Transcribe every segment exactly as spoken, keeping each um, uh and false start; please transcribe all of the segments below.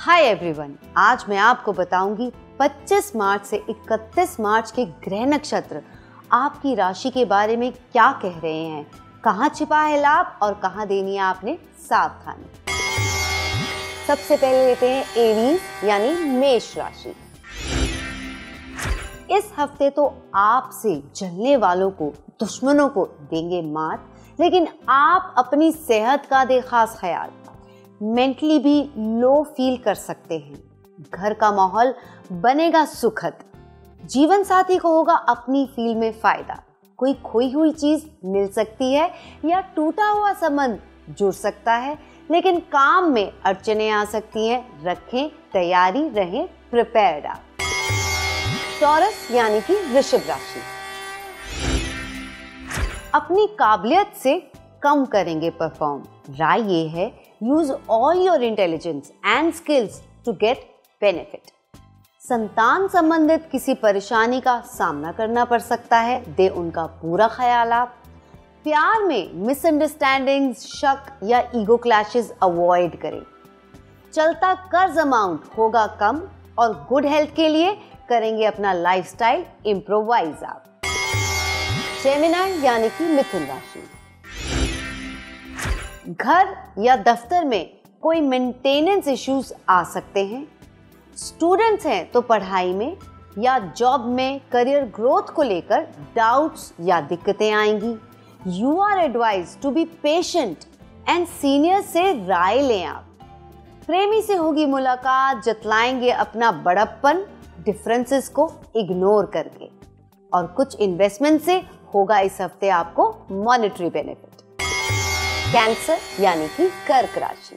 Hi everyone, आज मैं आपको बताऊंगी पच्चीस मार्च से इकतीस मार्च के ग्रह नक्षत्र आपकी राशि के बारे में क्या कह रहे हैं, कहाँ छिपा है लाभ और कहाँ देनी है आपने सावधानी। सबसे पहले लेते हैं एरीज यानी मेष राशि। इस हफ्ते तो आपसे जलने वालों को, दुश्मनों को देंगे मात, लेकिन आप अपनी सेहत का दे खास ख्याल। मेंटली भी लो फील कर सकते हैं। घर का माहौल बनेगा सुखद। जीवन साथी को होगा अपनी फील्ड में फायदा। कोई खोई हुई चीज मिल सकती है या टूटा हुआ संबंध जुड़ सकता है, लेकिन काम में अड़चने आ सकती हैं। रखें तैयारी, रहें प्रिपेयर्ड आप। टॉरस यानी कि वृषभ राशि। अपनी काबिलियत से कम करेंगे परफॉर्म। राय ये है, use all your intelligence and skills to get benefit. संतान संबंधित किसी परेशानी का सामना करना पड़ सकता है, दे उनका पूरा ख्याल आप। प्यार में मिसअंडरस्टैंडिंग्स, शक या ईगो क्लैशेस अवॉइड करें। चलता कर्ज अमाउंट होगा कम और गुड हेल्थ के लिए करेंगे अपना लाइफस्टाइल इम्प्रोवाइज आप। जेमिनी यानी कि मिथुन राशि। घर या दफ्तर में कोई मेंटेनेंस इश्यूज आ सकते हैं। स्टूडेंट्स हैं तो पढ़ाई में या जॉब में करियर ग्रोथ को लेकर डाउट्स या दिक्कतें आएंगी। You are advise to be patient and senior से राय लें आप। प्रेमी से होगी मुलाकात, जतलाएंगे अपना बड़प्पन डिफरेंसेस को इग्नोर करके। और कुछ इन्वेस्टमेंट से होगा इस हफ्ते आपको मॉनेटरी बेनिफिट। कैंसर यानी कि कर्क राशि।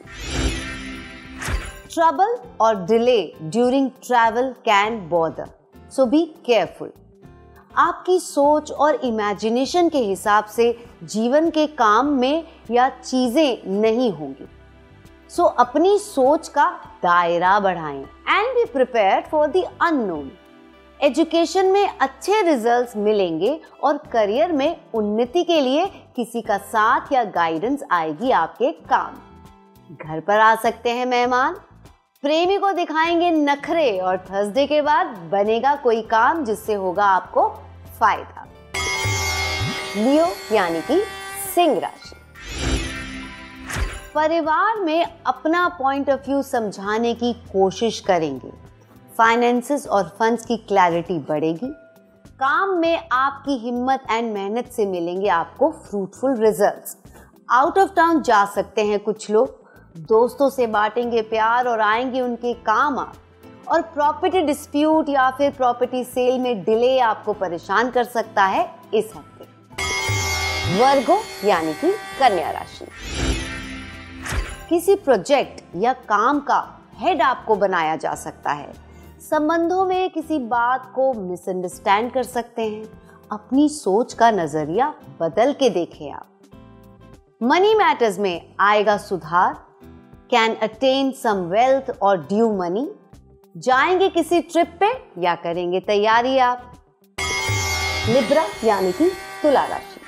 ट्रबल और delay during travel can bother, so be careful. आपकी सोच और इमेजिनेशन के हिसाब से जीवन के काम में या चीजें नहीं होंगी, सो अपनी सोच का दायरा बढ़ाएं and be prepared for the unknown. Education में अच्छे रिजल्ट्स मिलेंगे और करियर में उन्नति के लिए किसी का साथ या गाइडेंस आएगी आपके काम। घर पर आ सकते हैं मेहमान। प्रेमी को दिखाएंगे नखरे और थर्सडे के बाद बनेगा कोई काम जिससे होगा आपको फायदा। लियो यानी कि सिंह राशि। परिवार में अपना पॉइंट ऑफ व्यू समझाने की कोशिश करेंगे। फाइनेंसेस और फंड्स की क्लैरिटी बढ़ेगी। काम में आपकी हिम्मत एंड मेहनत से मिलेंगे आपको fruitful results. Out of town जा सकते हैं कुछ लोग। दोस्तों से बांटेंगे प्यार और आएंगे उनके काम आप। और प्रॉपर्टी डिस्प्यूट या फिर प्रॉपर्टी सेल में डिले आपको परेशान कर सकता है इस हफ्ते। वर्गो यानी कि कन्या राशि। किसी प्रोजेक्ट या काम का हेड आपको बनाया जा सकता है। संबंधों में किसी बात को मिसअंडरस्टैंड कर सकते हैं। अपनी सोच का नजरिया बदल के देखें आप। मनी मैटर्स में आएगा सुधार। कैन अटेन सम वेल्थ और ड्यू मनी। जाएंगे किसी ट्रिप पे या करेंगे तैयारी आप। लिब्रा यानी कि तुला राशि।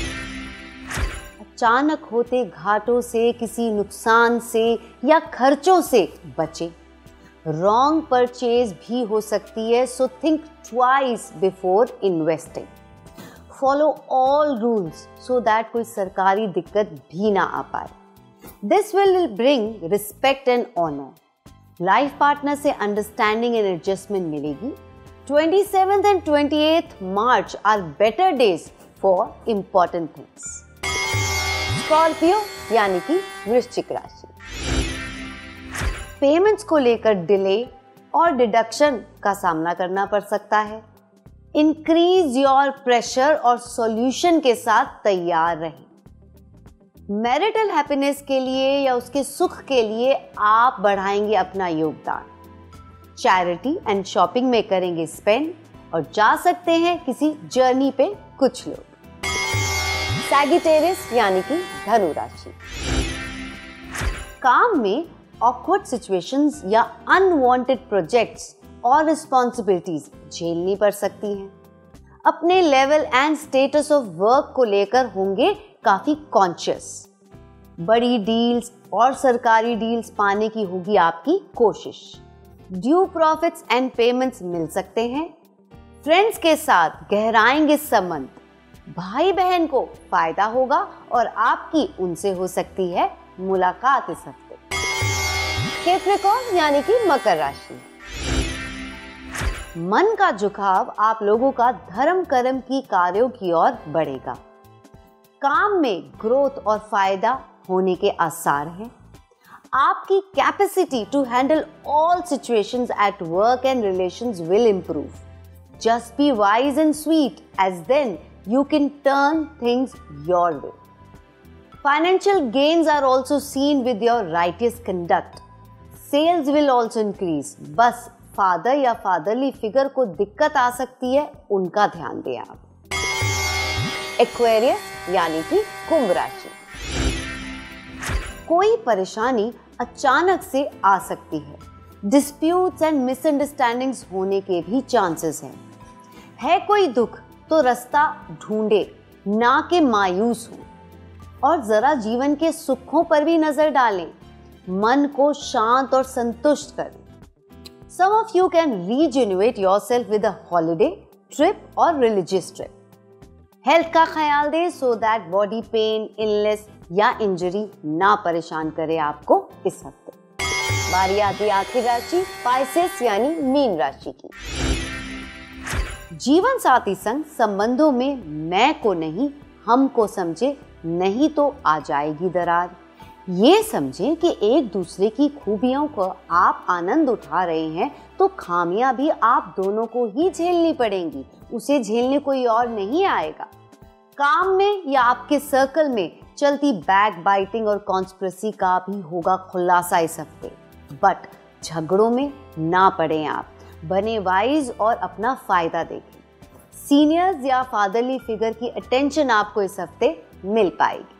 अचानक होते घाटों से, किसी नुकसान से या खर्चों से बचें। रॉन्ग परचेज भी हो सकती है, so think twice before investing. Follow all rules so that कोई सरकारी दिक्कत भी ना आ पाए। This will bring respect and honour. Life partner से अंडरस्टैंडिंग एंड एडजस्टमेंट मिलेगी। Twenty seventh and twenty eighth March are better days for important things. Scorpio यानी कि वृश्चिक राशि। पेमेंट्स को लेकर डिले और डिडक्शन का सामना करना पड़ सकता है। इंक्रीज योर प्रेशर और सॉल्यूशन के साथ तैयार रहें। मैरिटल हैप्पीनेस के लिए या उसके सुख के लिए आप बढ़ाएंगे अपना योगदान। चैरिटी एंड शॉपिंग में करेंगे स्पेंड और जा सकते हैं किसी जर्नी पे कुछ लोग। सैजिटेरियस यानी कि धनु राशि। काम में ऑकवर्ड सिचुएशंस या अनवांटेड प्रोजेक्ट्स और रिस्पॉन्सिबिलिटीज झेलनी पड़ सकती हैं। अपने level and status of work को लेकर होंगे काफी कॉन्शियस। बड़ी डील्स और सरकारी डील्स पाने की होगी आपकी कोशिश। ड्यू प्रॉफिट्स एंड पेमेंट्स मिल सकते हैं। फ्रेंड्स के साथ गहराएंगे संबंध। भाई बहन को फायदा होगा और आपकी उनसे हो सकती है मुलाकात इस हफ्ते। कैप्रिकॉर्न यानी कि मकर राशि, मन का झुकाव आप लोगों का धर्म कर्म की कार्यों की ओर बढ़ेगा। काम में ग्रोथ और फायदा होने के आसार हैं। आपकी capacity to handle all situations at work and relations will improve. Just be wise and sweet as then you can turn things your way. Financial gains are also seen with your righteous conduct. Sales will also increase. बस father या fatherly figure को दिक्कत आ सकती है, उनका ध्यान दें आप। एक्वेरियस यानी कि कुंभ राशि, कोई परेशानी अचानक से आ सकती है। डिस्प्यूट्स एंड मिसअंडरस्टैंडिंग्स होने के भी चांसेस हैं। है कोई दुख तो रास्ता ढूंढे, ना कि मायूस हो। और जरा जीवन के सुखों पर भी नजर डालें, मन को शांत और संतुष्ट करें। Some of you can regenerate yourself with a holiday, trip or religious trip. Health का ख्याल दें so that body pain, illness या इंजरी ना परेशान करे आपको इस हफ्ते। बारी आती है आखिरी राशि पाइसेस यानी मीन राशि की। जीवन साथी संग संबंधों में मैं को नहीं हमको समझे, नहीं तो आ जाएगी दरार। ये समझें कि एक दूसरे की खूबियों को आप आनंद उठा रहे हैं तो खामियां भी आप दोनों को ही झेलनी पड़ेंगी, उसे झेलने कोई और नहीं आएगा। काम में या आपके सर्कल में चलती बैक बाइटिंग और कॉन्स्पिरेसी का भी होगा खुलासा इस हफ्ते। बट झगड़ों में ना पड़े आप, बने वाइज और अपना फायदा देखें। सीनियर्स या फादरली फिगर की अटेंशन आपको इस हफ्ते मिल पाएगी।